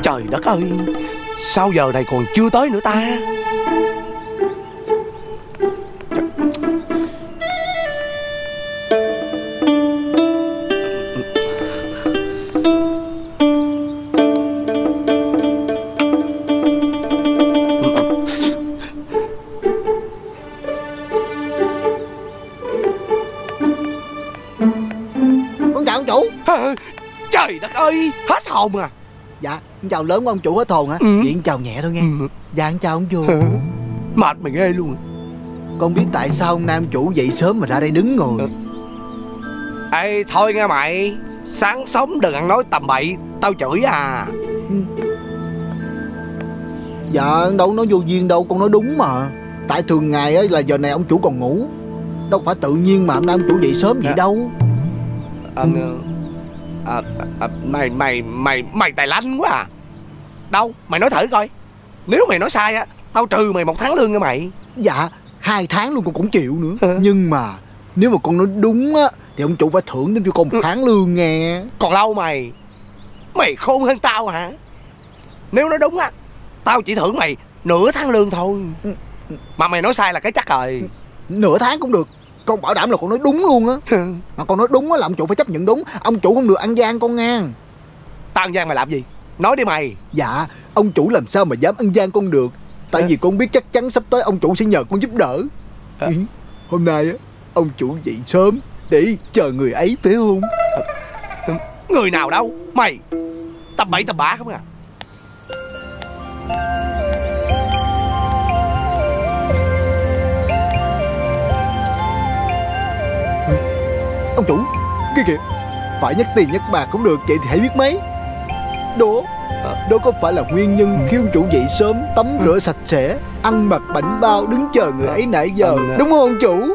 Trời đất ơi, sao giờ này còn chưa tới nữa ta? Con chào ông chủ. Trời đất ơi, hết hồn à. Dạ, con chào lớn của ông chủ hết hồn hả? Vậy con chào nhẹ thôi nghe. Dạ, con chào ông chủ. Mệt mày ghê luôn. Con biết tại sao ông nam chủ dậy sớm mà ra đây đứng ngồi. Ê, thôi nghe mày, sáng sớm đừng ăn nói tầm bậy, tao chửi à. Dạ, đâu nói vô duyên đâu, con nói đúng mà. Tại thường ngày á là giờ này ông chủ còn ngủ. Đâu phải tự nhiên mà ông nam chủ dậy sớm vậy đâu. Mày tài lanh quá à. Đâu, mày nói thử coi. Nếu mày nói sai á, tao trừ mày 1 tháng lương nha mày. Dạ, 2 tháng luôn con cũng chịu nữa. Nhưng mà nếu mà con nói đúng á thì ông chủ phải thưởng thêm cho con 1 tháng lương nghe. Còn lâu mày. Mày khôn hơn tao hả? Nếu nói đúng á, tao chỉ thưởng mày nửa tháng lương thôi. Mà mày nói sai là cái chắc rồi. Nửa tháng cũng được. Con bảo đảm là con nói đúng luôn á. Mà con nói đúng á là ông chủ phải chấp nhận đúng. Ông chủ không được ăn gian con nghe. Tao ăn gian mày làm gì? Nói đi mày. Dạ, ông chủ làm sao mà dám ăn gian con được. Tại vì con biết chắc chắn sắp tới ông chủ sẽ nhờ con giúp đỡ. Hôm nay á, ông chủ dậy sớm để chờ người ấy phải không? Người nào đâu? Mày tầm bậy tầm bạ không à? Ông chủ, kia kìa. Phải nhắc tiền nhắc bạc cũng được, vậy thì hãy biết mấy. Đó có phải là nguyên nhân khi ông chủ dậy sớm tắm rửa sạch sẽ, ăn mặc bảnh bao đứng chờ người ấy nãy giờ, đúng không ông chủ?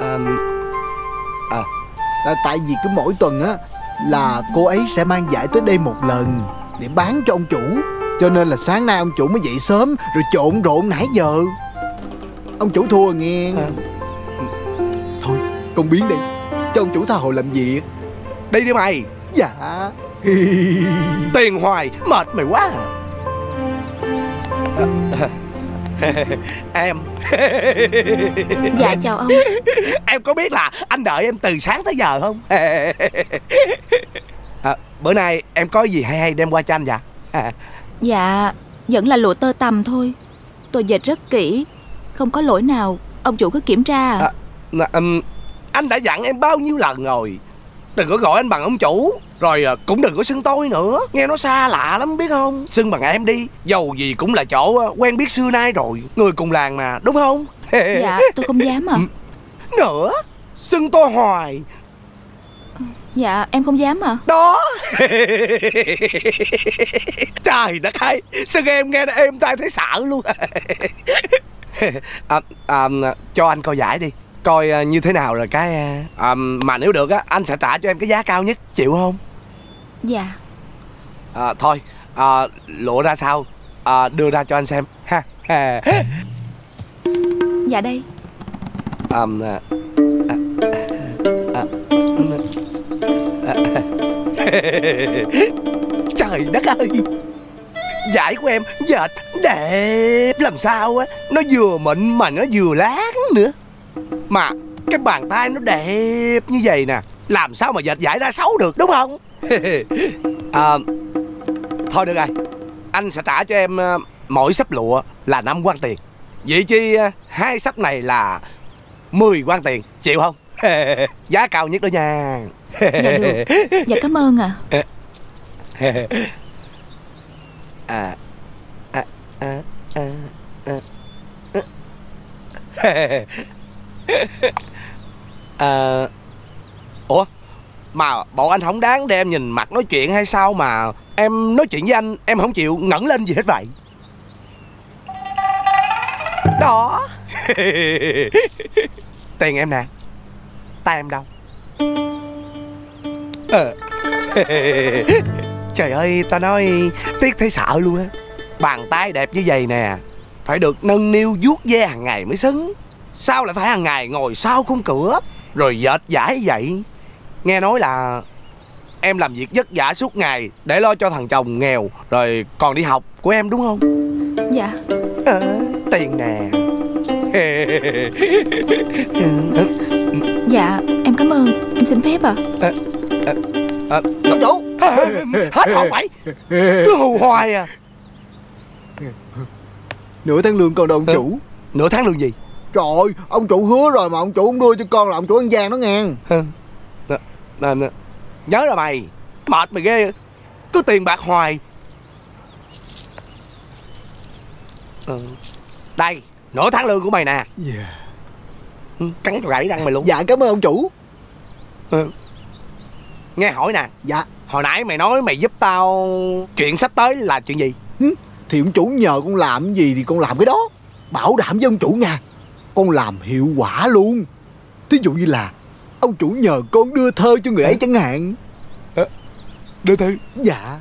Tại vì cứ mỗi tuần á là cô ấy sẽ mang vải tới đây 1 lần để bán cho ông chủ. Cho nên là sáng nay ông chủ mới dậy sớm rồi trộn rộn nãy giờ. Ông chủ thua nghe. Thôi con biến đi, cho ông chủ tha hồ làm việc. Đi đi mày. Dạ. Tiền hoài mệt mày quá à. Em. Dạ chào ông. Em có biết là anh đợi em từ sáng tới giờ không? Bữa nay em có gì hay hay đem qua cho anh vậy? Dạ, vẫn là lụa tơ tằm thôi. Tôi dệt rất kỹ, không có lỗi nào. Ông chủ cứ kiểm tra à? Anh đã dặn em bao nhiêu lần rồi, đừng có gọi anh bằng ông chủ. Rồi cũng đừng có xưng tôi nữa, nghe nó xa lạ lắm biết không. Xưng bằng em đi, dầu gì cũng là chỗ quen biết xưa nay rồi, người cùng làng mà, đúng không? Dạ, tôi không dám à. Nữa, xưng tôi hoài. Dạ, em không dám à. Đó. Trời đất ơi, xưng em nghe nó êm tai thấy sợ luôn. Cho anh coi giải đi, coi như thế nào rồi cái mà nếu được á, anh sẽ trả cho em cái giá cao nhất, chịu không? Dạ. Thôi, lụa ra sao đưa ra cho anh xem ha. Dạ đây. Trời đất ơi, vải của em dệt đẹp làm sao á. Nó vừa mịn mà nó vừa láng nữa. Mà cái bàn tay nó đẹp như vậy nè, làm sao mà dệt vải ra xấu được, đúng không? Thôi được rồi, anh sẽ trả cho em mỗi xấp lụa là 5 quan tiền. Vậy chi 2 xấp này là 10 quan tiền, chịu không? Giá cao nhất đó nha. Dạ được. Dạ cảm ơn ạ. Ủa, mà bộ anh không đáng để em nhìn mặt nói chuyện hay sao mà em nói chuyện với anh em không chịu ngẩng lên gì hết vậy? Đó. Tiền em nè, tay em đâu? Trời ơi, ta nói tiếc thấy sợ luôn á. Bàn tay đẹp như vậy nè, phải được nâng niu vuốt ve hàng ngày mới xứng. Sao lại phải hàng ngày ngồi sau khung cửa rồi dệt vải vậy? Nghe nói là em làm việc vất vả suốt ngày để lo cho thằng chồng nghèo, rồi còn đi học của em đúng không? Dạ. Tiền nè. Dạ em cảm ơn. Em xin phép ạ. Ông chủ. Hết hồn mày. Cứ hù hoài à. Nửa tháng lương con đâu ông chủ. Nửa tháng lương gì? Trời ơi, ông chủ hứa rồi mà ông chủ không đưa cho con là ông chủ ăn gian đó nghe. Nhớ rồi mày. Mệt mày ghê. Cứ tiền bạc hoài. Đây, nửa tháng lương của mày nè. Cắn cho gãy răng mày luôn. Dạ cảm ơn ông chủ. Nghe hỏi nè. Dạ. Hồi nãy mày nói mày giúp tao chuyện sắp tới là chuyện gì? Thì ông chủ nhờ con làm gì thì con làm cái đó. Bảo đảm với ông chủ nha, con làm hiệu quả luôn. Thí dụ như là ông chủ nhờ con đưa thơ cho người ấy chẳng hạn. Đưa thư? Dạ.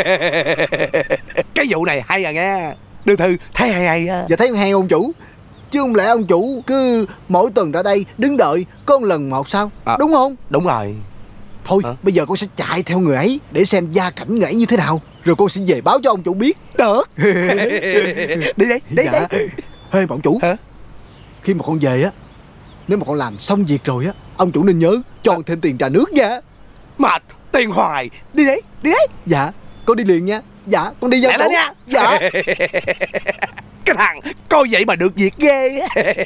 Cái vụ này hay à nghe. Đưa thư thấy hay á. Dạ thấy hay ông chủ. Chứ không lẽ ông chủ cứ mỗi tuần ra đây đứng đợi có một lần một sao? Đúng không? Đúng rồi. Thôi bây giờ con sẽ chạy theo người ấy để xem gia cảnh người ấy như thế nào, rồi con sẽ về báo cho ông chủ biết. Được. Đi đi. Dạ. Ê mà ông chủ, khi mà con về á, nếu mà con làm xong việc rồi á, ông chủ nên nhớ cho con thêm tiền trà nước nha. Mệt tiền hoài. Đi đi. Dạ con đi liền nha. Dạ con đi nha. Nha. Dạ. Cái thằng coi vậy mà được việc ghê.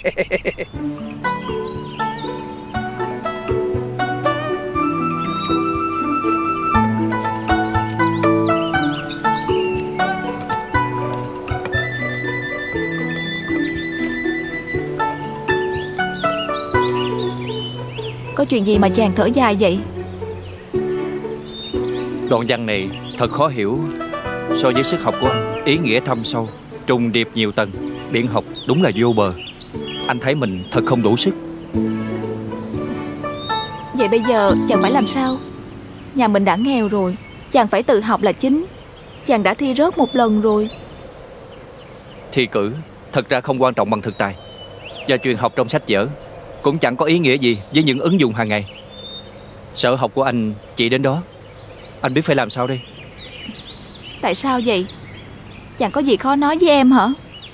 Có chuyện gì mà chàng thở dài vậy? Đoạn văn này thật khó hiểu. So với sức học của anh, ý nghĩa thâm sâu, trùng điệp nhiều tầng, biện học đúng là vô bờ. Anh thấy mình thật không đủ sức. Vậy bây giờ chàng phải làm sao? Nhà mình đã nghèo rồi, chàng phải tự học là chính. Chàng đã thi rớt một lần rồi. Thi cử thật ra không quan trọng bằng thực tài, và truyền học trong sách vở cũng chẳng có ý nghĩa gì với những ứng dụng hàng ngày. Sở học của anh chỉ đến đó. Anh biết phải làm sao đây? Tại sao vậy? Chàng có gì khó nói với em hả?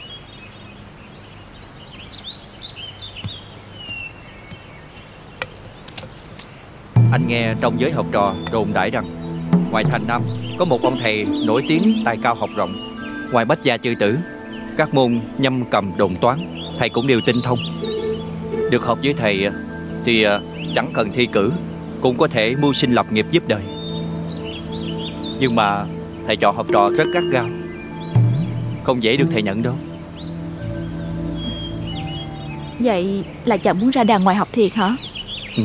Anh nghe trong giới học trò đồn đại rằng ngoài thành Nam có một ông thầy nổi tiếng tài cao học rộng. Ngoài bách gia chư tử, các môn nhâm cầm đồn toán thầy cũng đều tinh thông. Được học với thầy thì chẳng cần thi cử cũng có thể mưu sinh lập nghiệp giúp đời. Nhưng mà thầy chọn học trò rất gắt gao, không dễ được thầy nhận đâu. Vậy là chàng muốn ra đàng ngoài học thiệt hả? Ừ.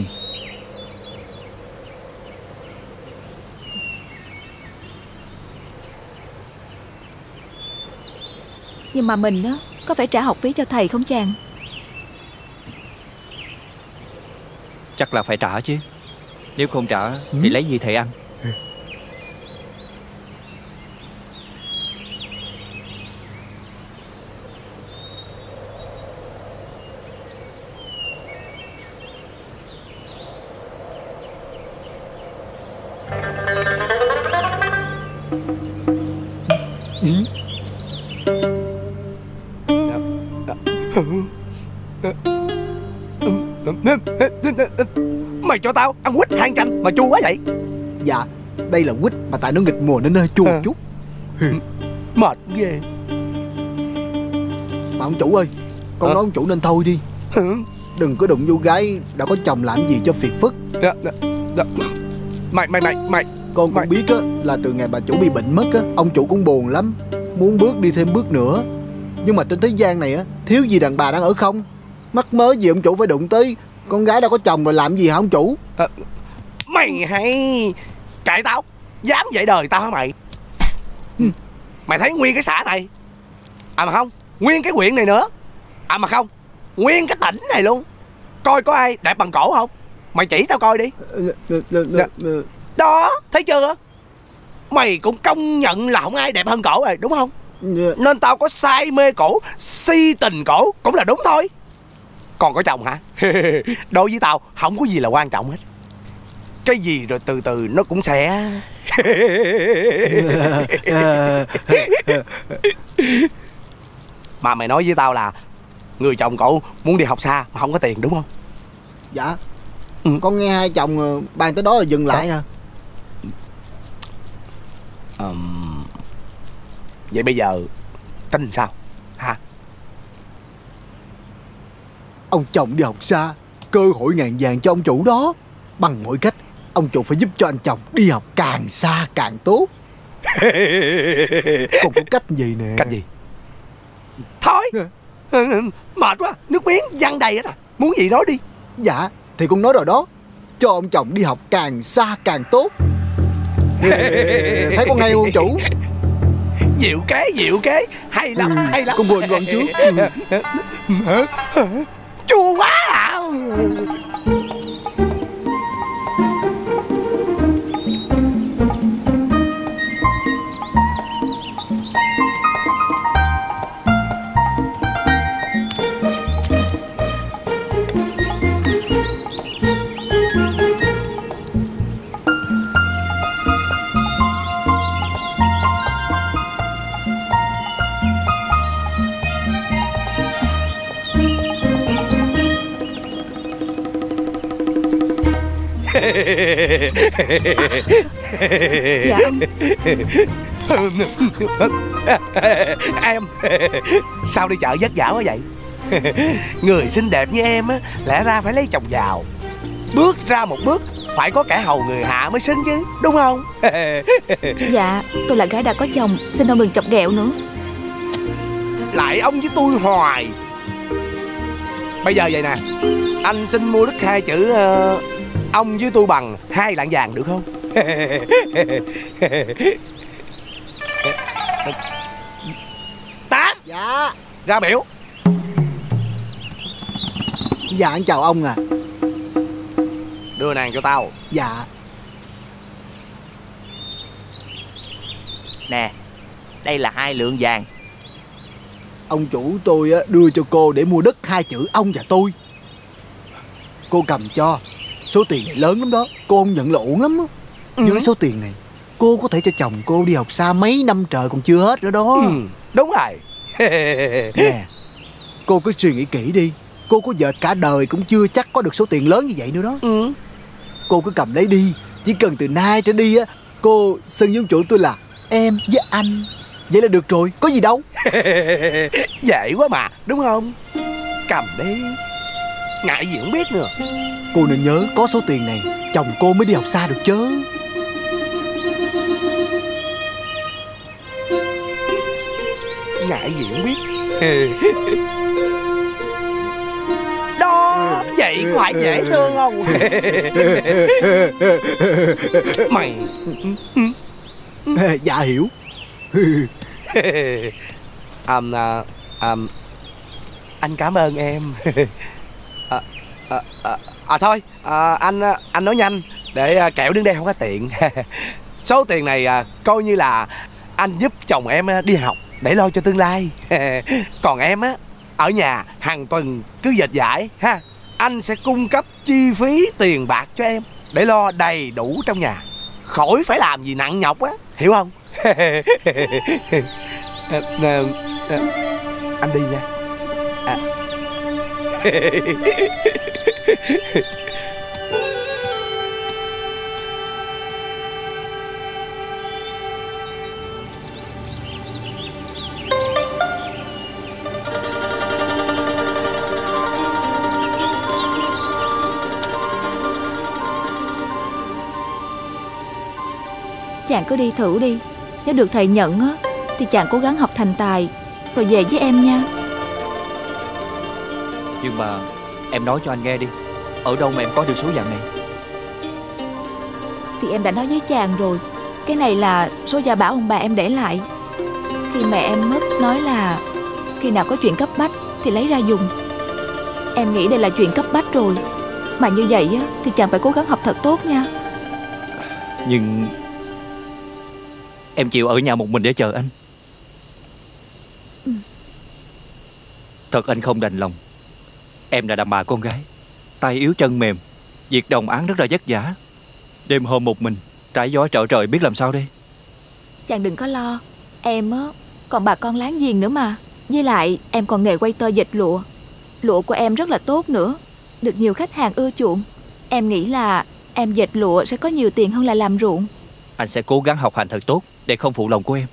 Nhưng mà mình á, có phải trả học phí cho thầy không chàng? Chắc là phải trả chứ. Nếu không trả thì lấy gì thầy ăn? Mày cho tao ăn quýt hang chanh mà chua quá vậy? Dạ đây là quýt mà tại nó nghịch mùa nên hơi chua một chút. Mệt ghê. Mà ông chủ ơi, con nói ông chủ nên thôi đi. Đừng có đụng vô gái đã có chồng làm gì cho phiền phức. Mày Con cũng biết á, là từ ngày bà chủ bị bệnh mất á, ông chủ cũng buồn lắm, muốn bước đi thêm bước nữa. Nhưng mà trên thế gian này á, thiếu gì đàn bà đang ở không. Mắc mớ gì ông chủ phải đụng tới con gái đã có chồng rồi làm gì hả ông chủ? Mày hay cãi tao, dám dạy đời tao hả mày? Mày thấy nguyên cái xã này, à mà không, nguyên cái huyện này nữa, à mà không, nguyên cái tỉnh này luôn, coi có ai đẹp bằng cổ không? Mày chỉ tao coi đi. Đó, thấy chưa? Mày cũng công nhận là không ai đẹp hơn cổ rồi, đúng không? Nên tao có say mê cổ, si tình cổ cũng là đúng thôi. Còn có chồng hả? Đối với tao không có gì là quan trọng hết. Cái gì rồi từ từ nó cũng sẽ. Mà mày nói với tao là người chồng cậu muốn đi học xa mà không có tiền đúng không? Dạ. Con nghe hai chồng bàn tới đó là dừng lại à. Vậy bây giờ tính sao hả? Ông chồng đi học xa, cơ hội ngàn vàng cho ông chủ đó. Bằng mọi cách ông chủ phải giúp cho anh chồng đi học càng xa càng tốt. Còn có cách gì nè? Cách gì? Thôi mệt quá, nước miếng văng đầy hết à. Muốn gì nói đi. Dạ thì con nói rồi đó, cho ông chồng đi học càng xa càng tốt. Thấy con hay không ông chủ? Diệu kế. Hay lắm, hay lắm. Con quên con trước. Chua quá à. Dạ ông. Em sao đi chợ vất vả quá vậy? Người xinh đẹp như em á, lẽ ra phải lấy chồng giàu. Bước ra một bước phải có kẻ hầu người hạ mới xứng chứ, đúng không? Dạ tôi là gái đã có chồng, xin ông đừng chọc ghẹo nữa. Lại ông với tôi hoài. Bây giờ vậy nè, anh xin mua đất 2 chữ ông với tôi bằng 2 lạng vàng được không? 8. Dạ. Ra biểu. Dạ anh chào ông à. Đưa nàng cho tao. Dạ. Nè, đây là 2 lượng vàng. Ông chủ tôi đưa cho cô để mua đất 2 chữ ông và tôi. Cô cầm cho. Số tiền này lớn lắm đó, cô không nhận là uổng lắm á. Với số tiền này cô có thể cho chồng cô đi học xa mấy năm trời còn chưa hết nữa đó. Đúng rồi. Nè, cô cứ suy nghĩ kỹ đi. Cô có vợ cả đời cũng chưa chắc có được số tiền lớn như vậy nữa đó. Cô cứ cầm lấy đi. Chỉ cần từ nay trở đi á, cô xưng với ông chủ tôi là em với anh. Vậy là được rồi, có gì đâu. Dễ quá mà, đúng không? Cầm đi. Ngại gì không biết nữa. Cô nên nhớ, có số tiền này chồng cô mới đi học xa được chứ. Ngại gì không biết. Đó, vậy có phải dễ thương không? Mày. Dạ hiểu. Anh cảm ơn em. Thôi, anh nói nhanh để kẻo đứng đây không có tiện. Số tiền này coi như là anh giúp chồng em đi học để lo cho tương lai. Còn em á, ở nhà hàng tuần cứ dệt vải ha. Anh sẽ cung cấp chi phí tiền bạc cho em để lo đầy đủ trong nhà, khỏi phải làm gì nặng nhọc á, hiểu không? Anh đi nha. Chàng cứ đi thử đi. Nếu được thầy nhận á thì chàng cố gắng học thành tài rồi về với em nha. Nhưng mà em nói cho anh nghe đi, ở đâu mà em có được số vàng này? Thì em đã nói với chàng rồi, cái này là số gia bảo ông bà em để lại. Khi mẹ em mất nói là khi nào có chuyện cấp bách thì lấy ra dùng. Em nghĩ đây là chuyện cấp bách rồi. Mà như vậy á thì chàng phải cố gắng học thật tốt nha. Nhưng em chịu ở nhà một mình để chờ anh. Thật anh không đành lòng. Em là đàn bà con gái, tay yếu chân mềm, việc đồng áng rất là vất vả. Đêm hôm một mình, trái gió trở trời biết làm sao đây. Chàng đừng có lo. Em á, còn bà con láng giềng nữa mà. Với lại em còn nghề quay tơ dệt lụa. Lụa của em rất là tốt nữa, được nhiều khách hàng ưa chuộng. Em nghĩ là em dệt lụa sẽ có nhiều tiền hơn là làm ruộng. Anh sẽ cố gắng học hành thật tốt để không phụ lòng của em.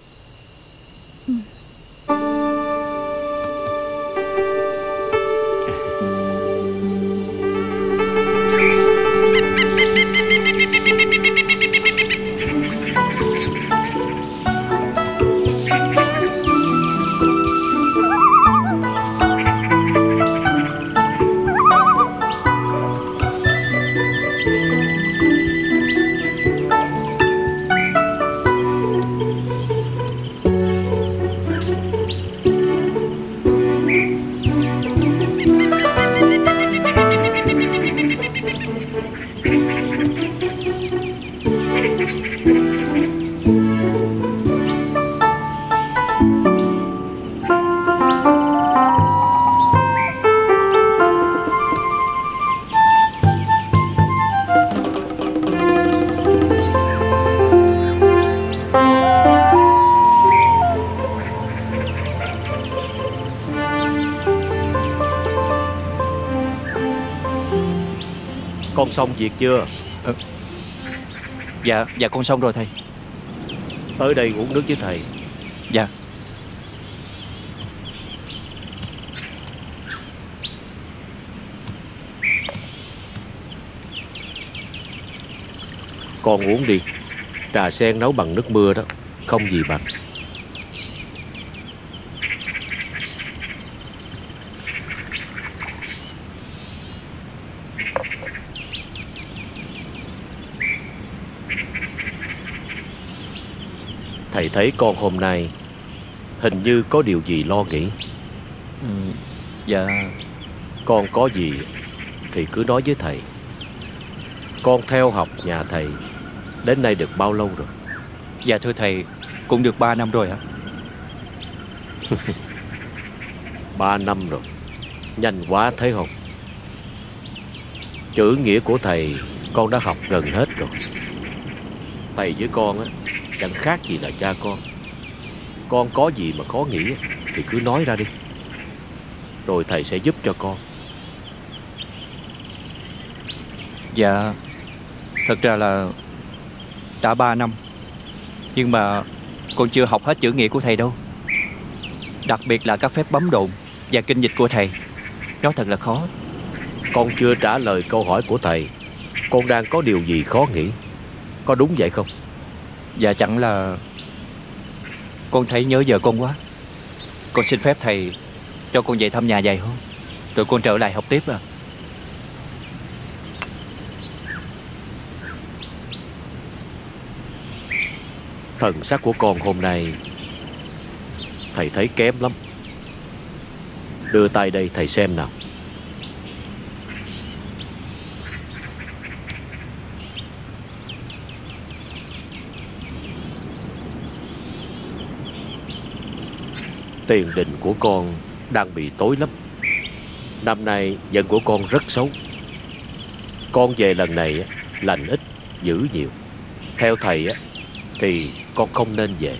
Con xong việc chưa? Dạ con xong rồi thầy. Tới đây uống nước với thầy. Dạ. Con uống đi. Trà sen nấu bằng nước mưa đó, không gì bằng. Thầy thấy con hôm nay hình như có điều gì lo nghĩ. Dạ. Con có gì thì cứ nói với thầy. Con theo học nhà thầy đến nay được bao lâu rồi? Dạ thưa thầy, cũng được 3 năm rồi ạ. 3 năm rồi, nhanh quá thấy không? Chữ nghĩa của thầy con đã học gần hết rồi. Thầy với con á chẳng khác gì là cha con. Con có gì mà khó nghĩ thì cứ nói ra đi, rồi thầy sẽ giúp cho con. Dạ, thật ra là đã 3 năm, nhưng mà con chưa học hết chữ nghĩa của thầy đâu. Đặc biệt là các phép bấm độn và kinh dịch của thầy, nó thật là khó. Con chưa trả lời câu hỏi của thầy. Con đang có điều gì khó nghĩ, có đúng vậy không? Dạ chẳng là con thấy nhớ vợ con quá. Con xin phép thầy cho con về thăm nhà vài hôm, rồi con trở lại học tiếp à. Thần sắc của con hôm nay thầy thấy kém lắm. Đưa tay đây thầy xem nào. Tiền đình của con đang bị tối lắm. Năm nay vận của con rất xấu. Con về lần này lành ít dữ nhiều. Theo thầy thì con không nên về.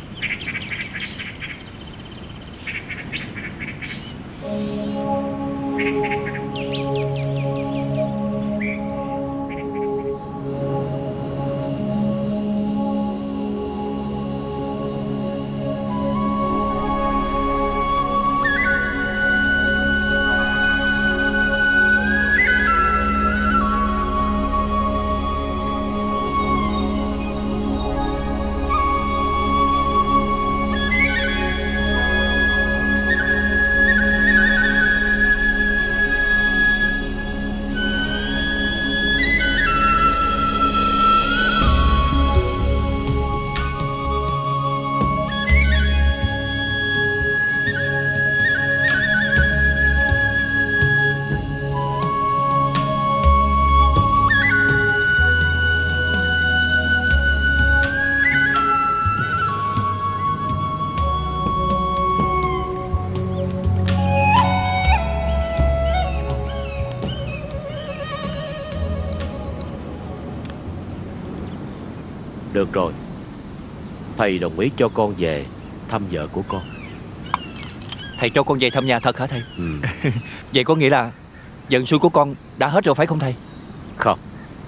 Được rồi, thầy đồng ý cho con về thăm vợ của con. Thầy cho con về thăm nhà thật hả thầy? Ừ. Vậy có nghĩa là vận xui của con đã hết rồi phải không thầy? Không,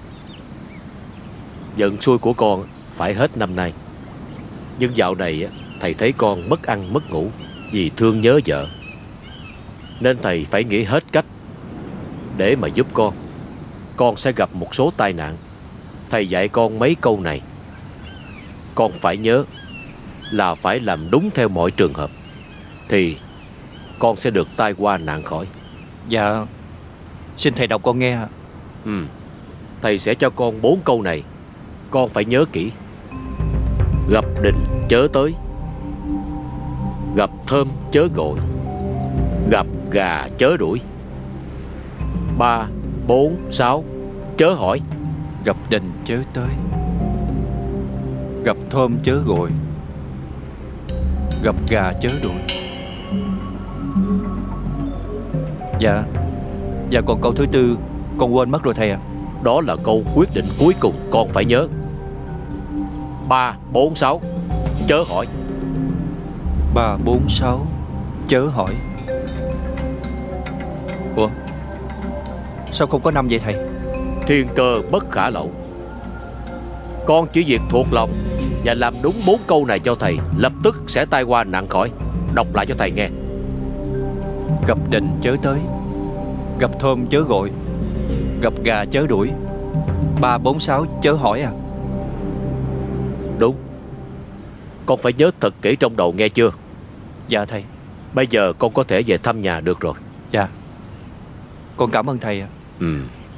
vận xui của con phải hết năm nay. Nhưng dạo này thầy thấy con mất ăn mất ngủ vì thương nhớ vợ, nên thầy phải nghĩ hết cách để mà giúp con. Con sẽ gặp một số tai nạn. Thầy dạy con mấy câu này. Con phải nhớ là phải làm đúng theo mọi trường hợp, thì con sẽ được tai qua nạn khỏi. Dạ, xin thầy đọc con nghe. Ừ. Thầy sẽ cho con 4 câu này. Con phải nhớ kỹ. Gặp đình chớ tới, gặp thơm chớ gọi, gặp gà chớ đuổi, 3, 4, 6 chớ hỏi. Gặp đình chớ tới, gặp thơm chớ gọi, gặp gà chớ đuổi. Dạ, dạ còn câu thứ tư con quên mất rồi thầy ạ. Đó là câu quyết định cuối cùng con phải nhớ. 3, 4, 6 chớ hỏi. 3, 4, 6 chớ hỏi. Ủa, sao không có 5 vậy thầy? Thiên cơ bất khả lậu. Con chỉ việc thuộc lòng và làm đúng 4 câu này cho thầy, lập tức sẽ tai qua nạn khỏi. Đọc lại cho thầy nghe. Gặp đình chớ tới, gặp thơm chớ gọi, gặp gà chớ đuổi, 3, 4, 6 chớ hỏi à? Đúng. Con phải nhớ thật kỹ trong đầu nghe chưa? Dạ thầy. Bây giờ con có thể về thăm nhà được rồi. Dạ, con cảm ơn thầy ạ. Ừ.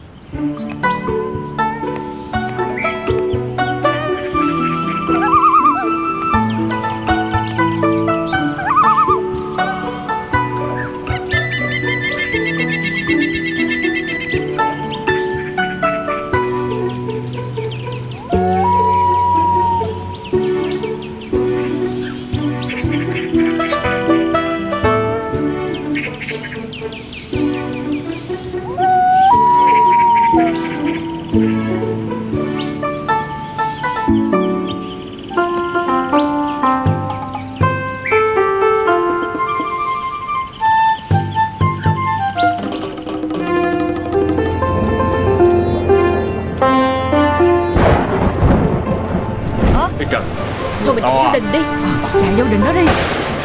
Thôi mình chạy vô đình đi. Chạy vô đình đó đi.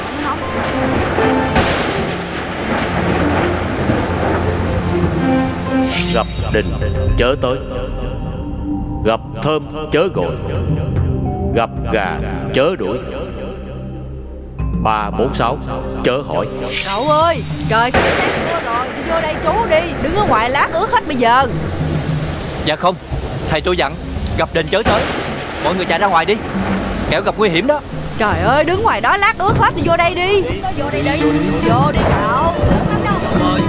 Gặp đình chớ tới, gặp thơm chớ gọi, gặp gà chớ đuổi, 3, 4, 6 chớ hỏi. Cậu ơi, trời sắp sáng mưa rồi, đi vô đây trú đi, đứng ở ngoài lát ướt hết bây giờ. Dạ không, thầy tôi dặn gặp đình chớ tới. Mọi người chạy ra ngoài đi, kẻo gặp nguy hiểm đó. Trời ơi, đứng ngoài đó lát ướt hết, đi vô đây đi. Vô đây đi. Vô đi cậu. Lớn lắm đâu. Ơi.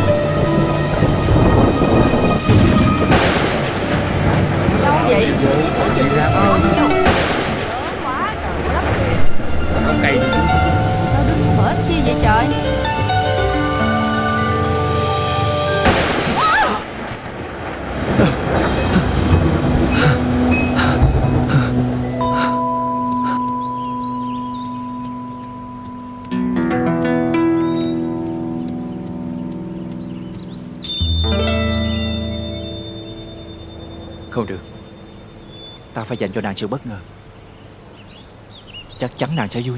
Đâu vậy? Lớn quá trời đất. Không cây đi. Sao đứng bển chi vậy trời? Không được, ta phải dành cho nàng sự bất ngờ. Chắc chắn nàng sẽ vui.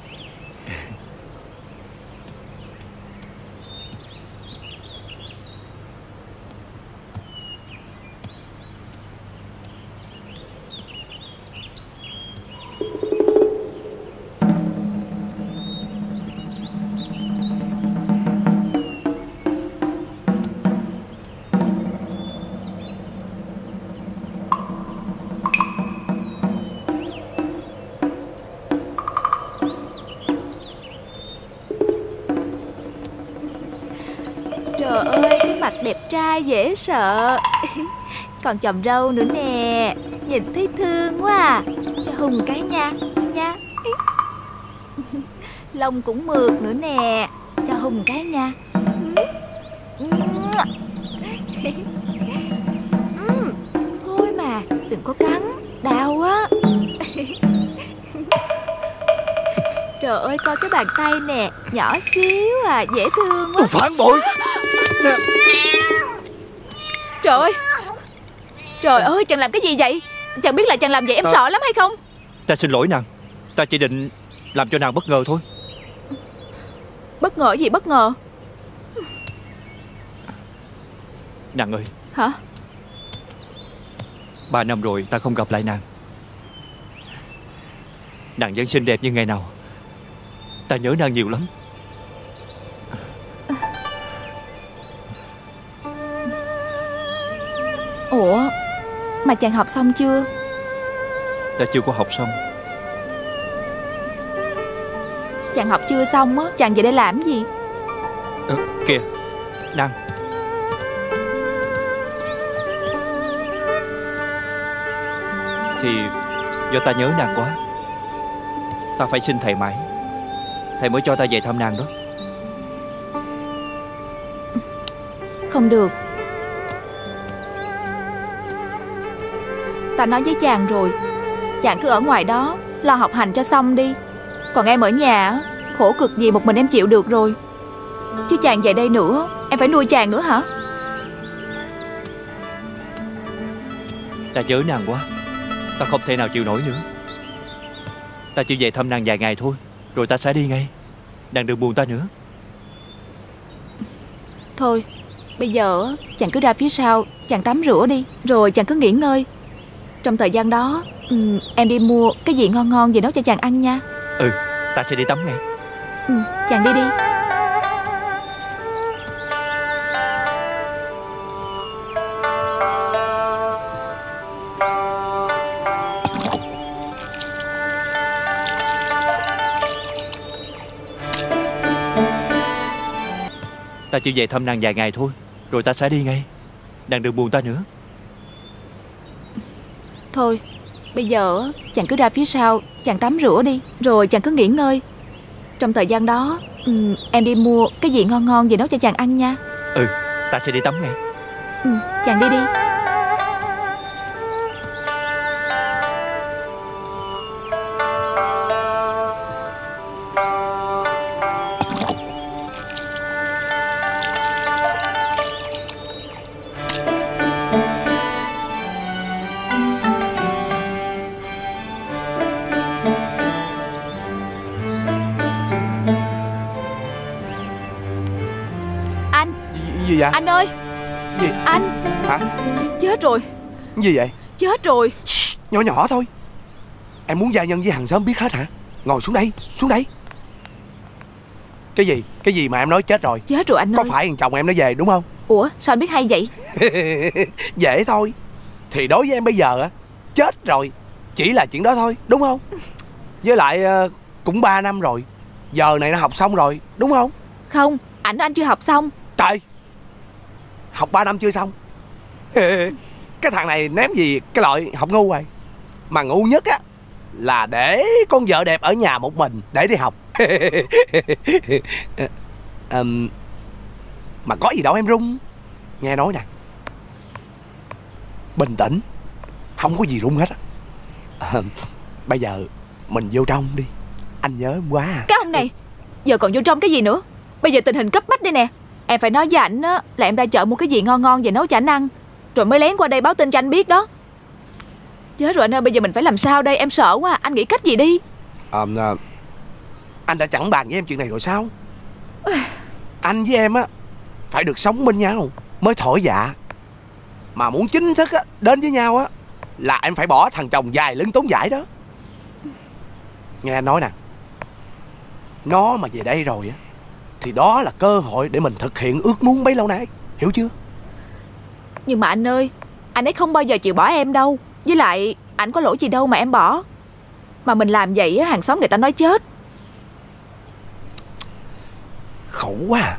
Trời ơi, cái mặt đẹp trai dễ sợ. Còn chòm râu nữa nè, nhìn thấy thương quá à. Cho Hùng cái nha, nha. Lông cũng mượt nữa nè, cho Hùng cái nha. Thôi mà, đừng có cắn, đau quá. Trời ơi, coi cái bàn tay nè, nhỏ xíu à, dễ thương quá. Phản bội. Trời ơi, trời ơi, chàng làm cái gì vậy? Chàng biết là chàng làm vậy em sợ lắm hay không? Ta xin lỗi nàng. Ta chỉ định làm cho nàng bất ngờ thôi. Bất ngờ gì bất ngờ? Nàng ơi. Hả? 3 năm rồi ta không gặp lại nàng. Nàng vẫn xinh đẹp như ngày nào. Ta nhớ nàng nhiều lắm. Ủa, mà chàng học xong chưa? Ta chưa có học xong. Chàng học chưa xong á, chàng về đây làm gì? Kìa, nàng. Thì do ta nhớ nàng quá. Ta phải xin thầy mãi. Thầy mới cho ta về thăm nàng đó. Không được. Ta nói với chàng rồi, chàng cứ ở ngoài đó lo học hành cho xong đi. Còn em ở nhà á, khổ cực gì một mình em chịu được rồi. Chứ chàng về đây nữa, em phải nuôi chàng nữa hả? Ta nhớ nàng quá. Ta không thể nào chịu nổi nữa. Ta chỉ về thăm nàng vài ngày thôi, rồi ta sẽ đi ngay. Nàng đừng buồn ta nữa. Thôi, bây giờ á, chàng cứ ra phía sau, chàng tắm rửa đi, rồi chàng cứ nghỉ ngơi. Trong thời gian đó, em đi mua cái gì ngon ngon về nấu cho chàng ăn nha. Ta sẽ đi tắm ngay. Chàng đi đi. Ta chỉ về thăm nàng vài ngày thôi, rồi ta sẽ đi ngay. Nàng đừng buồn ta nữa. Thôi, bây giờ á, chàng cứ ra phía sau, chàng tắm rửa đi, rồi chàng cứ nghỉ ngơi. Trong thời gian đó, em đi mua cái gì ngon ngon về nấu cho chàng ăn nha. Ta sẽ đi tắm ngay. Chàng đi đi. Gì vậy? Anh ơi. Gì? Anh. Hả? Chết rồi. Gì vậy? Chết rồi. Nhỏ nhỏ thôi. Em muốn gia nhân với hàng xóm biết hết hả? Ngồi xuống đây, xuống đây. Cái gì? Cái gì mà em nói chết rồi? Chết rồi anh ơi. Có phải thằng chồng em nó về đúng không? Ủa sao anh biết hay vậy? Dễ thôi. Thì đối với em bây giờ á, chết rồi chỉ là chuyện đó thôi, đúng không? Với lại cũng 3 năm rồi. Giờ này nó học xong rồi, đúng không? Không, ảnh anh chưa học xong. Trời, học 3 năm chưa xong. Cái thằng này ném gì cái loại học ngu rồi. Mà ngu nhất á là để con vợ đẹp ở nhà một mình để đi học. Mà có gì đâu em run. Nghe nói nè, bình tĩnh, không có gì run hết. Bây giờ mình vô trong đi. Anh nhớ em quá à. Cái ông này, giờ còn vô trong cái gì nữa? Bây giờ tình hình cấp bách đây nè. Em phải nói với ảnh á là em ra chợ mua cái gì ngon ngon về nấu cho ảnh ăn, rồi mới lén qua đây báo tin cho anh biết đó. Chết rồi anh ơi, bây giờ mình phải làm sao đây? Em sợ quá, anh nghĩ cách gì đi. Anh đã chẳng bàn với em chuyện này rồi sao? Anh với em á phải được sống bên nhau mới thổi dạ. Mà muốn chính thức á đến với nhau á là em phải bỏ thằng chồng dài lưng tốn vải đó. Nghe anh nói nè, nó mà về đây rồi á thì đó là cơ hội để mình thực hiện ước muốn bấy lâu nay. Hiểu chưa? Nhưng mà anh ơi, anh ấy không bao giờ chịu bỏ em đâu. Với lại ảnh có lỗi gì đâu mà em bỏ. Mà mình làm vậy á, hàng xóm người ta nói chết. Khổ quá à.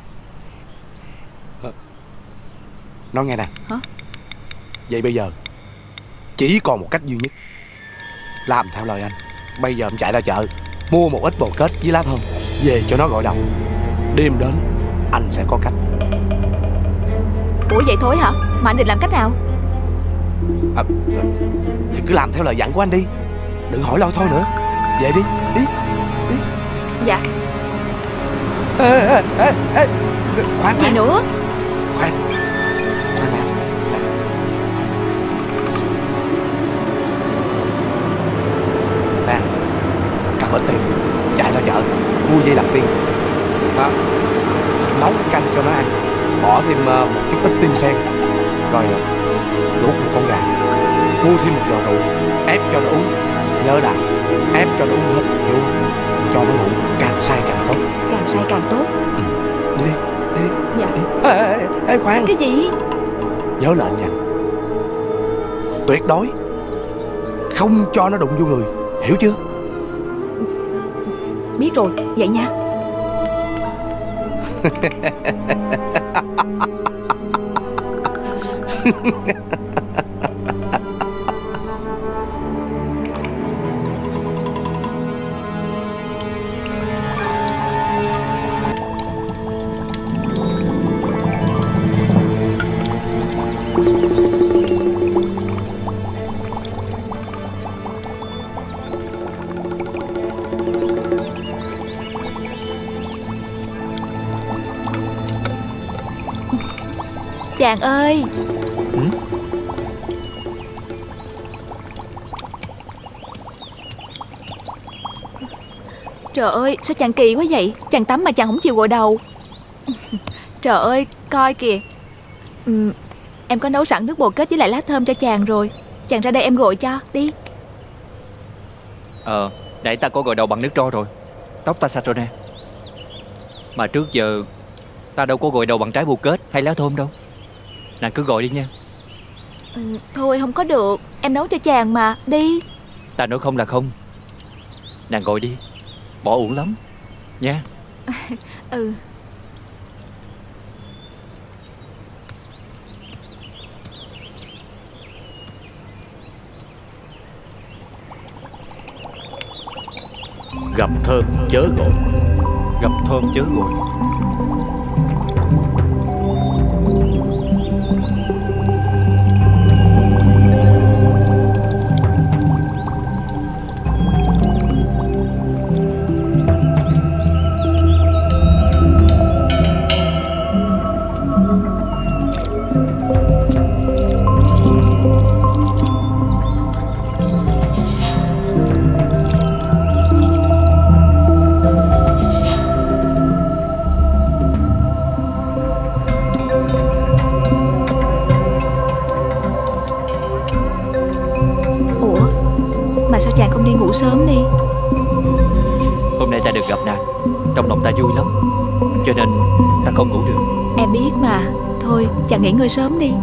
Nói nghe nè. Hả? Vậy bây giờ chỉ còn một cách duy nhất. Làm theo lời anh. Bây giờ em chạy ra chợ mua một ít bồ kết với lá thơm về cho nó gội đầu. Đêm đến anh sẽ có cách. Ủa vậy thôi hả? Mà anh định làm cách nào? Thì cứ làm theo lời dặn của anh đi. Đừng hỏi lo thôi nữa. Về đi, đi, đi. Dạ. Ê, khoan Gì nữa? khoan khoan nè. Nè, cầm ít tiền, chạy ra chợ mua dây lạc tiên đó, nấu canh cho nó ăn, bỏ thêm một chút ít tim sen, rồi luộc một con gà, mua thêm một giò rượu, ép cho nó uống. Nhớ đã, ép cho nó uống hết, hiểu không? Cho nó ngủ, càng say càng tốt. Càng say càng tốt. Đi đi, đi đi. Dạ. Ê, khoan. Cái gì? Nhớ lệnh nha, tuyệt đối không cho nó đụng vô người, hiểu chưa? Biết rồi, vậy nha. Chàng ơi. Trời ơi, sao chàng kỳ quá vậy? Chàng tắm mà chàng không chịu gội đầu. Trời ơi, coi kìa. Em có nấu sẵn nước bồ kết với lại lá thơm cho chàng rồi. Chàng ra đây em gội cho, đi. Nãy ta có gội đầu bằng nước tro rồi. Tóc ta sạch rồi nè. Mà trước giờ ta đâu có gội đầu bằng trái bồ kết hay lá thơm đâu. Nàng cứ gọi đi nha. Thôi không có được, em nấu cho chàng mà, đi. Ta nói không là không. Nàng gọi đi, bỏ uổng lắm nha. Ừ. Gặp thơm chớ gọi. Gặp thơm chớ gọi. Chàng không đi ngủ sớm đi. Hôm nay ta được gặp nàng, trong lòng ta vui lắm, cho nên ta không ngủ được. Em biết mà. Thôi chàng nghỉ ngơi sớm đi.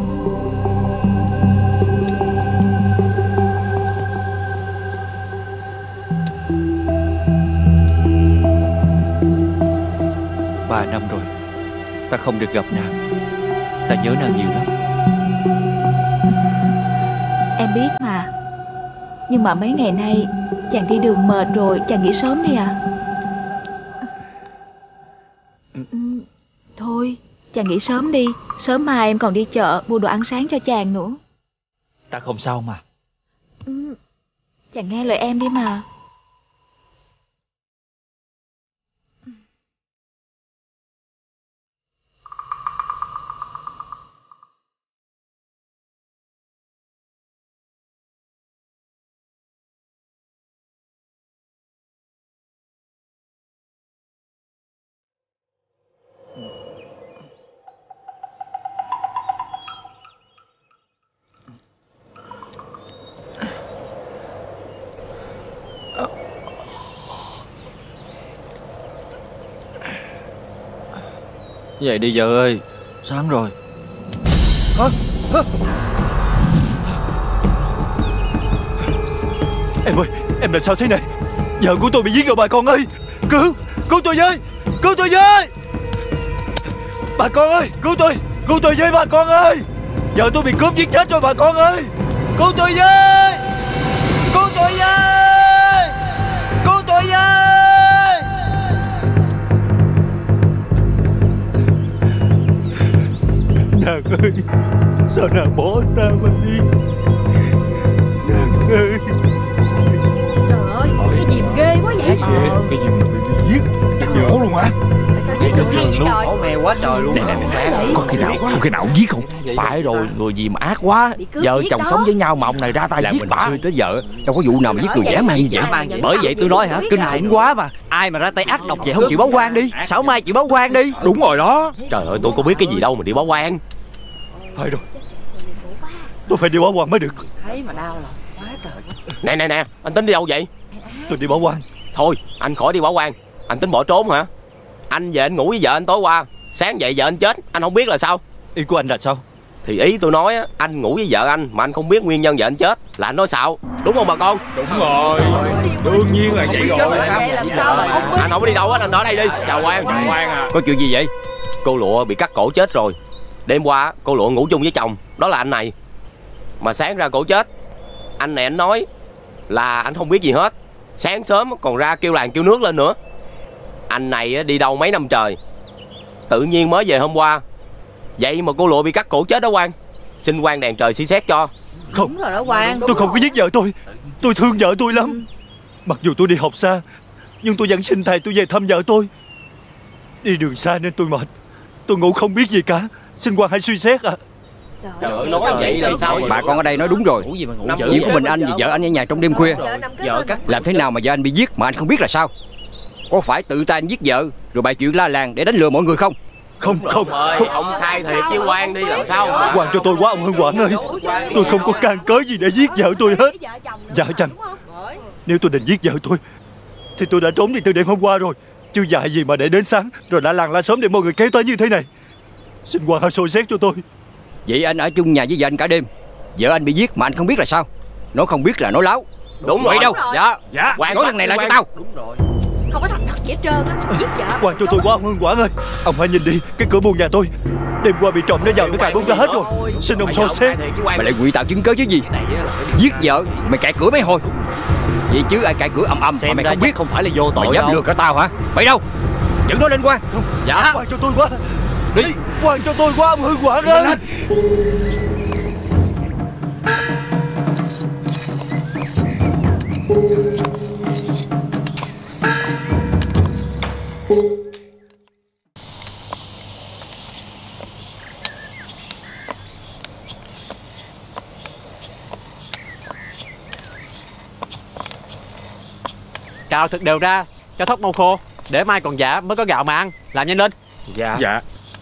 Ba năm rồi ta không được gặp nàng. Ta nhớ nàng nhiều lắm. Em biết mà. Nhưng mà mấy ngày nay chàng đi đường mệt rồi, chàng nghỉ sớm đi à. Thôi chàng nghỉ sớm đi. Sớm mai em còn đi chợ mua đồ ăn sáng cho chàng nữa. Ta không sao mà. Chàng nghe lời em đi mà. Vậy đi vợ ơi, sáng rồi. Em ơi, em làm sao thế này? Vợ của tôi bị giết rồi bà con ơi. Cứu tôi với. Cứu tôi với. Bà con ơi, cứu tôi với bà con ơi. Vợ tôi bị cướp giết chết rồi bà con ơi. Cứu tôi với. Cứu tôi với. Cứu tôi với. Nàng ơi, sao nàng bỏ ta mà đi? Nàng ơi. Trời ơi, cái gì mà ghê quá vậy? Cái gì mà bị giết? luôn hả? Sao giết được hay vậy trời? Khổ me quá trời luôn. Nè, có khi nào ông giết không? Phải rồi, người gì mà ác quá. Vợ chồng sống với nhau mà ông này ra tay giết bà. Xưa tới giờ đâu có vụ nào mà giết người dã man như vậy. Bởi vậy tôi nói hả, kinh khủng quá mà. Ai mà ra tay ác độc vậy không chịu báo quan đi. Sảo Mai chịu báo quan đi. Đúng rồi đó. Trời ơi, tôi có biết cái gì đâu mà đi báo quan. Phải rồi, tôi phải đi báo quan mới được. Thấy mà đau lòng quá trời. Nè, anh tính đi đâu vậy? Tôi đi báo quan. Thôi, anh khỏi đi báo quan. Anh tính bỏ trốn hả? Anh về anh ngủ với vợ anh tối qua, sáng dậy vợ anh chết, anh không biết là sao? Ý của anh là sao? Thì ý tôi nói á, anh ngủ với vợ anh mà anh không biết nguyên nhân vợ anh chết là anh nói xạo, đúng không bà con? Đúng rồi, đương nhiên là vậy rồi. Làm sao mà không biết? Anh không có đi đâu hết, anh ở đây đi. Chào quan. Có chuyện gì vậy? Cô Lụa bị cắt cổ chết rồi. Đêm qua cô Lụa ngủ chung với chồng, đó là anh này. Mà sáng ra cổ chết, anh này anh nói là anh không biết gì hết. Sáng sớm còn ra kêu làng kêu nước lên nữa. Anh này đi đâu mấy năm trời, tự nhiên mới về hôm qua. Vậy mà cô Lụa bị cắt cổ chết đó quan. Xin quan đèn trời suy xét cho. Không, Đúng rồi đó Quang. tôi không có giết vợ tôi. Tôi thương vợ tôi lắm. Mặc dù tôi đi học xa, nhưng tôi vẫn xin thầy tôi về thăm vợ tôi. Đi đường xa nên tôi mệt, tôi ngủ không biết gì cả. Xin quan hãy suy xét ạ. Trời ơi, nói vậy là sao? Bà con ở đây nói đúng rồi. Chỉ có mình anh và vợ anh ở nhà trong đêm khuya. Làm thế nào mà vợ anh bị giết mà anh không biết là sao? Có phải tự tay anh giết vợ rồi bày chuyện la làng để đánh lừa mọi người không? Không. Ông khai thiệt với quan đi làm sao? Quan cho tôi quá ông Hưng Quảng ơi. Tôi không có can cớ gì để giết vợ tôi hết. Dạ chăng, nếu tôi định giết vợ tôi thì tôi đã trốn đi từ đêm hôm qua rồi, chứ dại gì mà để đến sáng rồi đã làng la sớm để mọi người kéo tới như thế này. Xin quan hãy soi xét cho tôi. Vậy anh ở chung nhà với vợ anh cả đêm, vợ anh bị giết mà anh không biết là sao? Nó không biết là nói láo. Đúng rồi. đâu? Dạ. Nói thằng này lại cho tao. Đúng rồi. Không có thằng thật gì hết trơn á. Giết vợ. Quan cho tôi quá ông Hưng Quảng ơi. Ông hãy nhìn đi, cái cửa buồng nhà tôi đêm qua bị trộm nó vào, nó cài bung ra hết rồi. Xin ông soi xét. Mày lại ngụy tạo chứng cớ chứ gì? Giết vợ mày cài cửa mấy hồi. Vậy chứ ai cài cửa ầm ầm mà mày không biết? Không phải là vô tội Mày dám lừa cả tao hả? Mày đâu? Dẫn nó lên quan. Dạ. Quan cho tôi quá. Đi. Quan cho tôi quá ông Hưng Quảng ơi. Cào thật đều ra, cho thóc mau khô, để mai còn giả mới có gạo mà ăn. Làm nhanh lên. Dạ. Dạ.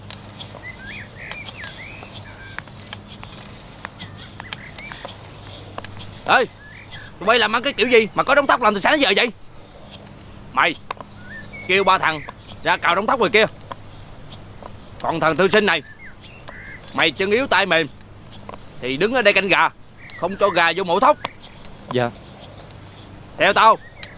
Ê, tụi bay làm ăn cái kiểu gì mà có đống thóc làm từ sáng đến giờ vậy? Mày kêu ba thằng ra cào đống thóc người kia. Còn thằng thư sinh này, mày chân yếu tay mềm thì đứng ở đây canh gà, không cho gà vô mổ thóc. Dạ. Theo tao.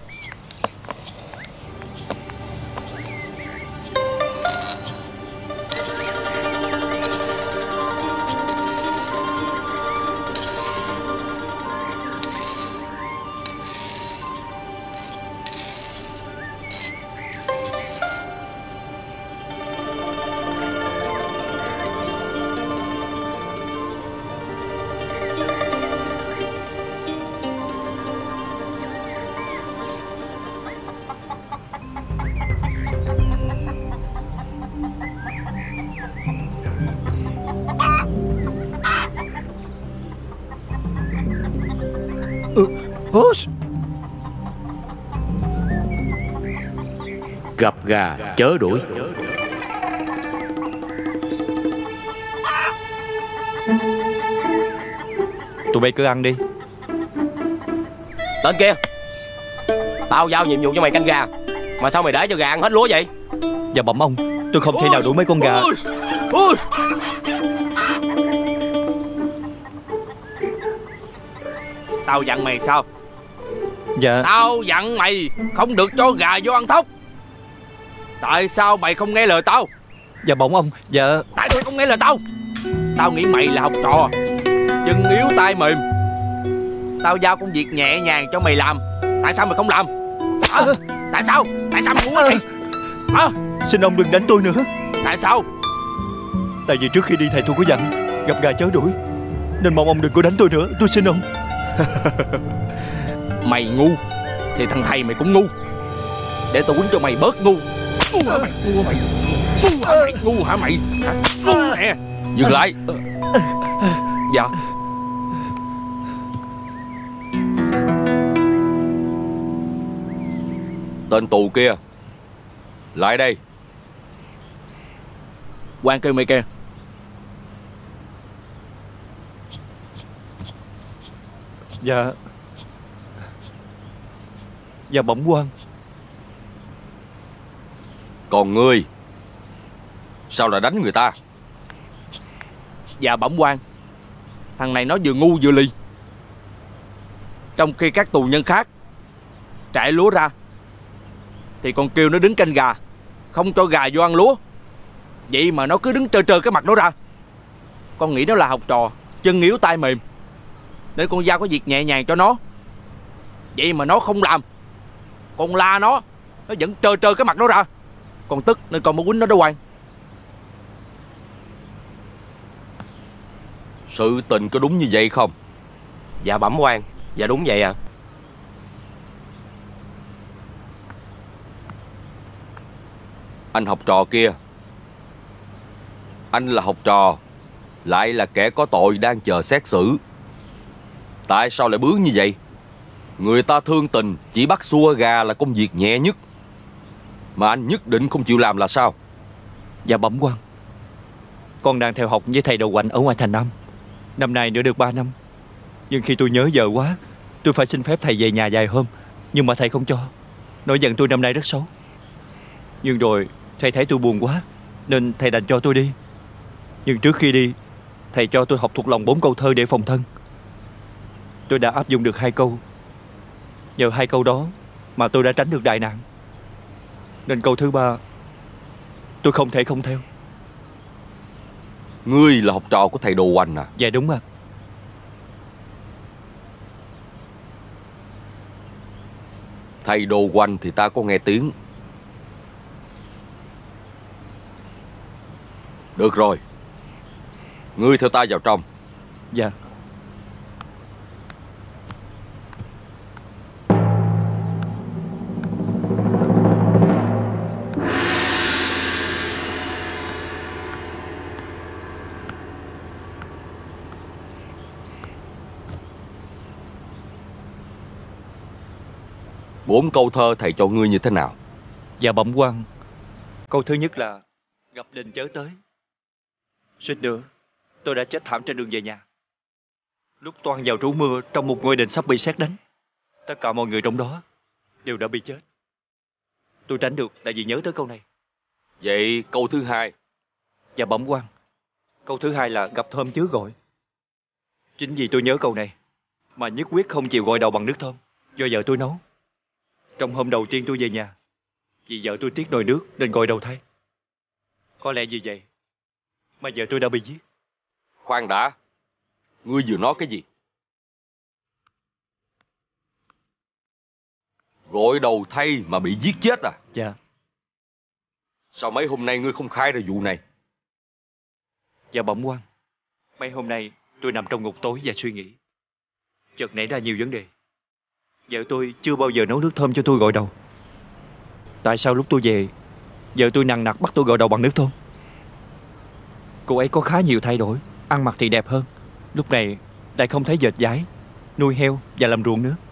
Gặp gà chớ đuổi. Tụi bay cứ ăn đi. Lên kia. Tao giao nhiệm vụ cho mày canh gà, mà sao mày để cho gà ăn hết lúa vậy? Dạ bẩm ông, tôi không thể nào đuổi mấy con gà. Tao dặn mày sao? Dạ. Tao dặn mày không được cho gà vô ăn thóc. Tại sao mày không nghe lời tao? Dạ bẩm ông. Dạ. Tại sao mày không nghe lời tao? Tao nghĩ mày là học trò, chân yếu tay mềm. Tao giao công việc nhẹ nhàng cho mày làm, tại sao mày không làm? Tại sao? Tại sao mày muốn cái này? Xin ông đừng đánh tôi nữa. Tại sao? Tại vì trước khi đi thầy tôi có dặn gặp gà chớ đuổi, nên mong ông đừng có đánh tôi nữa. Tôi xin ông. Mày ngu thì thằng thầy mày cũng ngu. Để tao quýnh cho mày bớt ngu. Ngu hả mày? Ngu hả mày? Ngu hả mày? Ngu nè. Dừng lại. Dạ. Tên tù kia, lại đây. Quan kêu mày kìa. Dạ. Dạ bẩm quan. Còn ngươi, sao lại đánh người ta? Dạ bẩm quan, thằng này nó vừa ngu vừa lì. Trong khi các tù nhân khác trải lúa ra thì con kêu nó đứng canh gà, không cho gà vô ăn lúa. Vậy mà nó cứ đứng trơ trơ cái mặt nó ra. Con nghĩ nó là học trò chân yếu tay mềm, nên con giao có việc nhẹ nhàng cho nó. Vậy mà nó không làm. Con la nó vẫn trơ trơ cái mặt nó ra. Con tức nên con mới quýnh nó đó quan. Sự tình có đúng như vậy không? Dạ bẩm quan. Dạ đúng vậy ạ. Anh học trò kia, anh là học trò, lại là kẻ có tội đang chờ xét xử. Tại sao lại bướng như vậy? Người ta thương tình chỉ bắt xua gà là công việc nhẹ nhất, mà anh nhất định không chịu làm là sao? Dạ bẩm quan, con đang theo học với thầy Đầu Quạnh ở ngoài thành Nam. Năm nay nữa được 3 năm. Nhưng khi tôi nhớ giờ quá, tôi phải xin phép thầy về nhà vài hôm. Nhưng mà thầy không cho, nói giận tôi năm nay rất xấu. Nhưng rồi thầy thấy tôi buồn quá nên thầy đành cho tôi đi. Nhưng trước khi đi, thầy cho tôi học thuộc lòng 4 câu thơ để phòng thân. Tôi đã áp dụng được 2 câu. Nhờ 2 câu đó mà tôi đã tránh được đại nạn. Nên câu thứ 3 tôi không thể không theo. Ngươi là học trò của thầy Đồ Hoành à? Dạ đúng ạ. Thầy Đồ Hoành thì ta có nghe tiếng. Được rồi, ngươi theo ta vào trong. Dạ. Bốn câu thơ thầy cho ngươi như thế nào? Dạ bẩm quan, câu thứ nhất là gặp đình chớ tới. Suýt nữa tôi đã chết thảm trên đường về nhà. Lúc toan vào trú mưa trong một ngôi đình sắp bị sét đánh. Tất cả mọi người trong đó đều đã bị chết. Tôi tránh được tại vì nhớ tới câu này. Vậy câu thứ 2? Dạ bẩm quan, câu thứ 2 là gặp thơm chớ gọi. Chính vì tôi nhớ câu này mà nhất quyết không chịu gội đầu bằng nước thơm do vợ tôi nấu. Trong hôm đầu tiên tôi về nhà, vì vợ tôi tiếc nồi nước nên gội đầu thay. Có lẽ vì vậy mà vợ tôi đã bị giết. Khoan đã, ngươi vừa nói cái gì? Gội đầu thay mà bị giết chết à? Dạ. Sao mấy hôm nay ngươi không khai ra vụ này? Dạ bẩm quan, mấy hôm nay tôi nằm trong ngục tối và suy nghĩ. Chợt nảy ra nhiều vấn đề. Vợ tôi chưa bao giờ nấu nước thơm cho tôi gội đầu. Tại sao lúc tôi về, vợ tôi nằng nặc bắt tôi gội đầu bằng nước thơm? Cô ấy có khá nhiều thay đổi, ăn mặc thì đẹp hơn. Lúc này lại không thấy dệt vải, nuôi heo và làm ruộng nữa.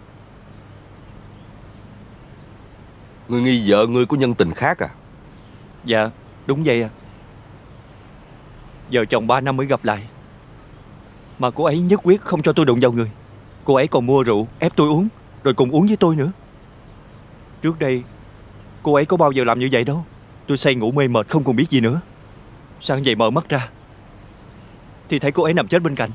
Ngươi nghi vợ ngươi có nhân tình khác à? Dạ, đúng vậy à. Vợ chồng 3 năm mới gặp lại, mà cô ấy nhất quyết không cho tôi đụng vào người. Cô ấy còn mua rượu ép tôi uống, rồi cùng uống với tôi nữa. Trước đây cô ấy có bao giờ làm như vậy đâu. Tôi say ngủ mê mệt không còn biết gì nữa. Sáng dậy mở mắt ra thì thấy cô ấy nằm chết bên cạnh.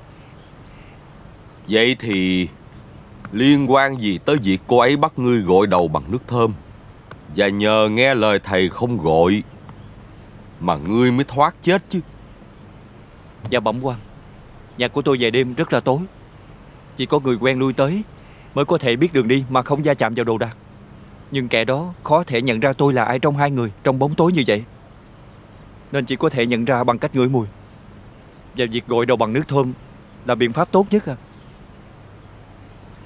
Vậy thì liên quan gì tới việc cô ấy bắt ngươi gội đầu bằng nước thơm, và nhờ nghe lời thầy không gội mà ngươi mới thoát chết chứ? Dạ bẩm quan, nhà của tôi về đêm rất là tối. Chỉ có người quen lui tới mới có thể biết đường đi mà không va chạm vào đồ đạc. Nhưng kẻ đó khó thể nhận ra tôi là ai trong hai người trong bóng tối như vậy, nên chỉ có thể nhận ra bằng cách ngửi mùi. Và việc gội đầu bằng nước thơm là biện pháp tốt nhất à.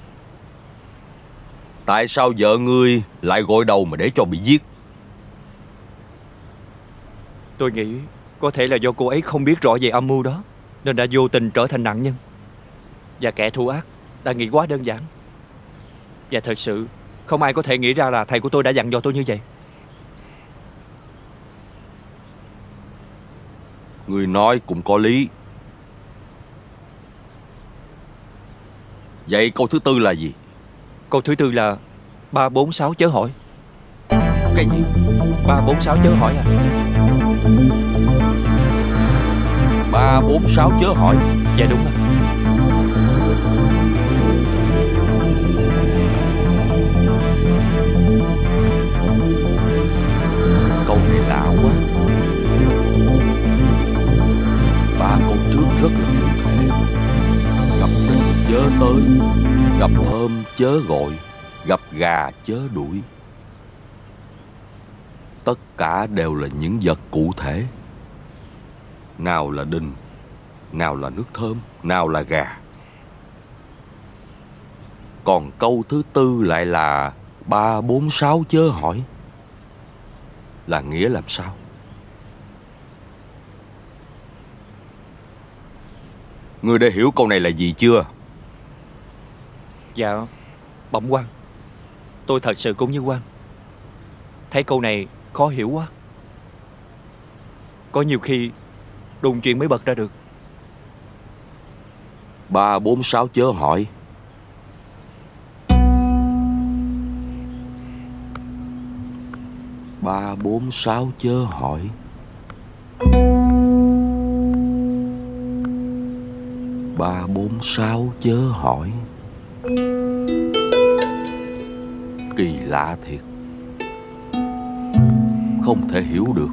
Tại sao vợ ngươi lại gội đầu mà để cho bị giết? Tôi nghĩ có thể là do cô ấy không biết rõ về âm mưu đó, nên đã vô tình trở thành nạn nhân. Và kẻ thù ác đã nghĩ quá đơn giản. Và thật sự không ai có thể nghĩ ra là thầy của tôi đã dặn dò tôi như vậy. Người nói cũng có lý. Vậy câu thứ tư là gì? Câu thứ tư là 346 chớ hỏi. Cái gì? 346 chớ hỏi à? 346 chớ hỏi. Dạ đúng rồi. Câu này lạ quá. 3 câu trước rất là cụ thể. Gặp rình chớ tới, gặp thơm chớ gọi, gặp gà chớ đuổi. Tất cả đều là những vật cụ thể. Nào là đình, nào là nước thơm, nào là gà. Còn câu thứ tư lại là 346 chớ hỏi. Là nghĩa làm sao? Ngươi đã hiểu câu này là gì chưa? Dạ, bẩm quan, tôi thật sự cũng như quan. Thấy câu này khó hiểu quá. Có nhiều khi đùng chuyện mới bật ra được. 346 chớ hỏi. Ba bốn sáu chớ hỏi. Ba bốn sáu chớ hỏi. Kỳ lạ thiệt, không thể hiểu được.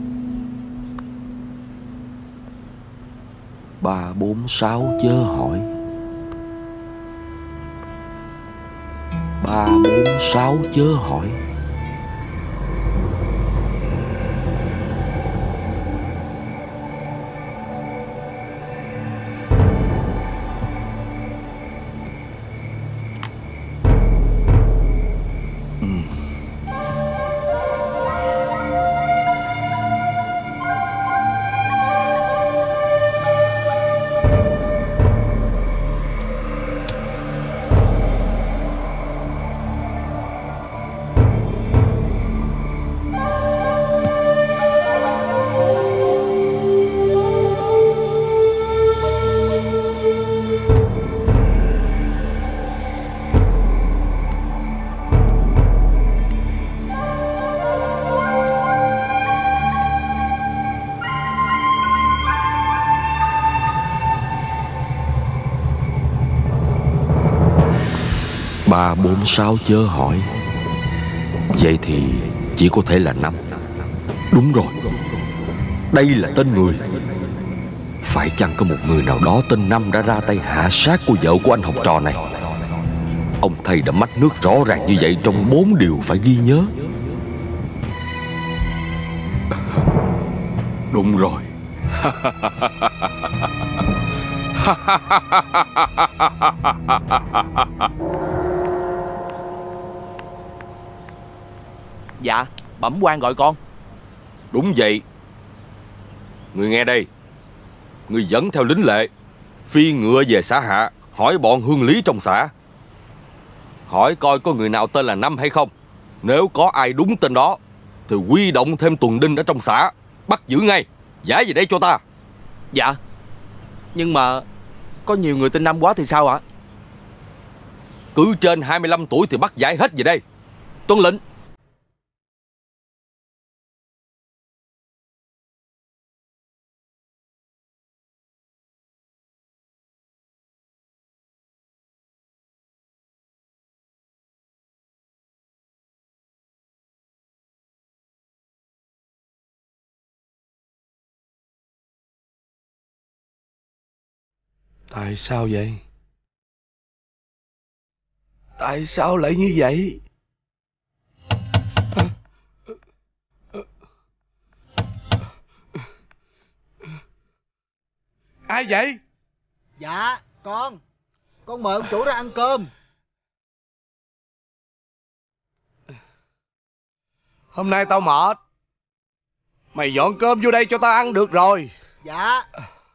346 chớ hỏi. 346 chớ hỏi. Ba bốn sáu chớ hỏi. Vậy thì chỉ có thể là 5. Đúng rồi, đây là tên người. Phải chăng có một người nào đó tên Năm đã ra tay hạ sát cô vợ của anh học trò này? Ông thầy đã mách nước rõ ràng như vậy trong 4 điều phải ghi nhớ. Đúng rồi. Dạ, bẩm quan gọi con. Đúng vậy. Người nghe đây, người dẫn theo lính lệ phi ngựa về xã Hạ, hỏi bọn hương lý trong xã. Hỏi coi có người nào tên là Năm hay không. Nếu có ai đúng tên đó thì huy động thêm tuần đinh ở trong xã, bắt giữ ngay, giải về đây cho ta. Dạ, nhưng mà có nhiều người tên Năm quá thì sao ạ? Cứ trên 25 tuổi thì bắt giải hết về đây. Tuân lệnh. Tại sao vậy? Tại sao lại như vậy? Ai vậy? Dạ, con mời ông chủ ra ăn cơm. Hôm nay tao mệt. Mày dọn cơm vô đây cho tao ăn được rồi. Dạ.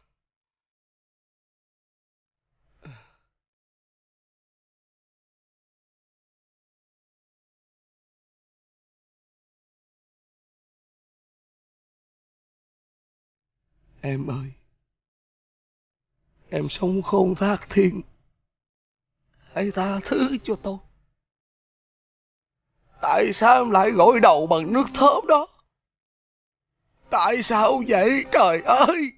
Em ơi, em sống khôn thác thiên, hãy tha thứ cho tôi. Tại sao em lại gội đầu bằng nước thơm đó? Tại sao vậy trời ơi?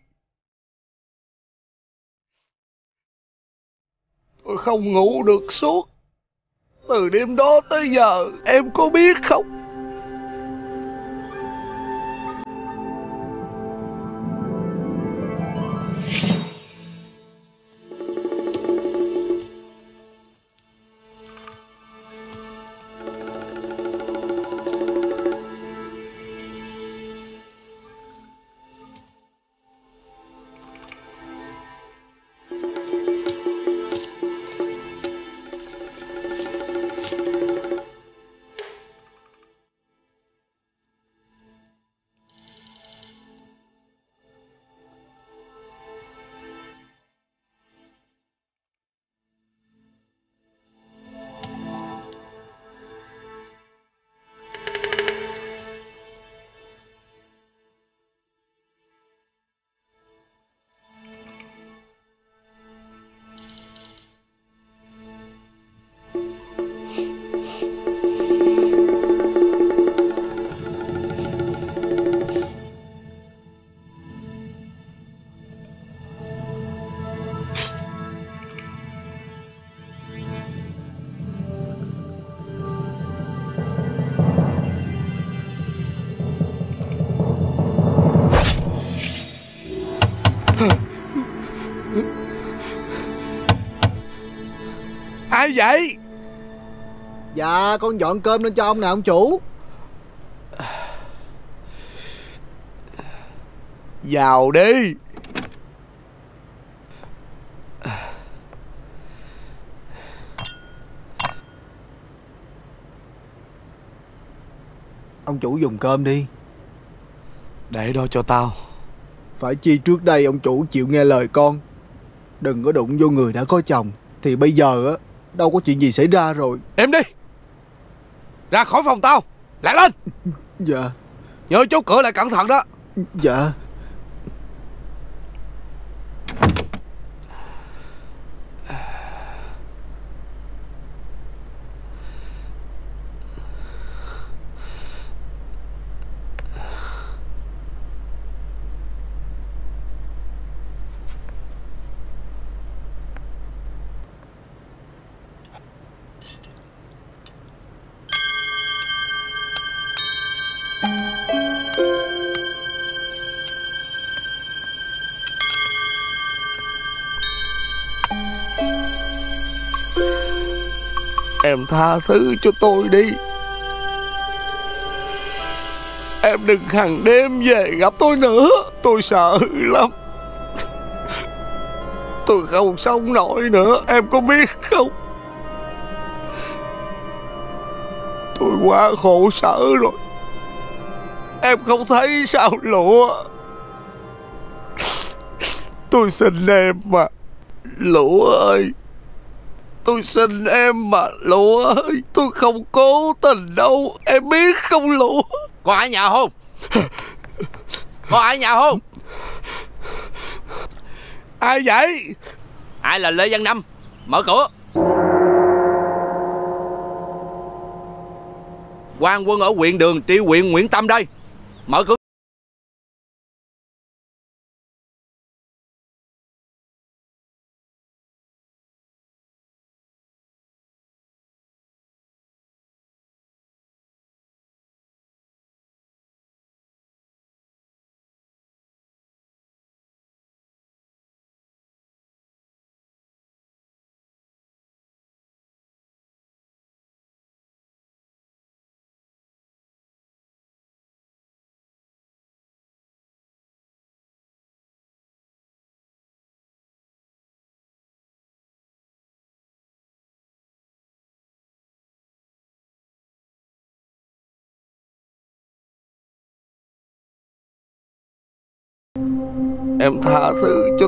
Tôi không ngủ được suốt từ đêm đó tới giờ, em có biết không? Ai vậy? Dạ con dọn cơm lên cho ông nè ông chủ. Vào đi. Ông chủ dùng cơm đi. Để đó cho tao. Phải chi trước đây ông chủ chịu nghe lời con, đừng có đụng vô người đã có chồng, thì bây giờ á đâu có chuyện gì xảy ra rồi. Em đi. Ra khỏi phòng tao. Lại lên. Dạ. Nhớ chốt cửa lại cẩn thận đó. Dạ. Em tha thứ cho tôi đi. Em đừng hằng đêm về gặp tôi nữa. Tôi sợ lắm. Tôi không sống nổi nữa. Em có biết không? Tôi quá khổ sở rồi. Em không thấy sao lụa. Tôi xin em mà Lụa ơi. Tôi xin em mà Lụa ơi. Tôi không cố tình đâu. Em biết không Lụa? Có ai nhà không? Có ai nhà không? Ai vậy? Ai là Lê Văn Năm? Mở cửa. Quan quân ở huyện Đường, tri huyện Nguyễn Tâm đây. Mở cửa. em tha thứ cho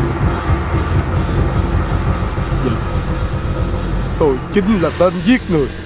tôi chính là tên giết người.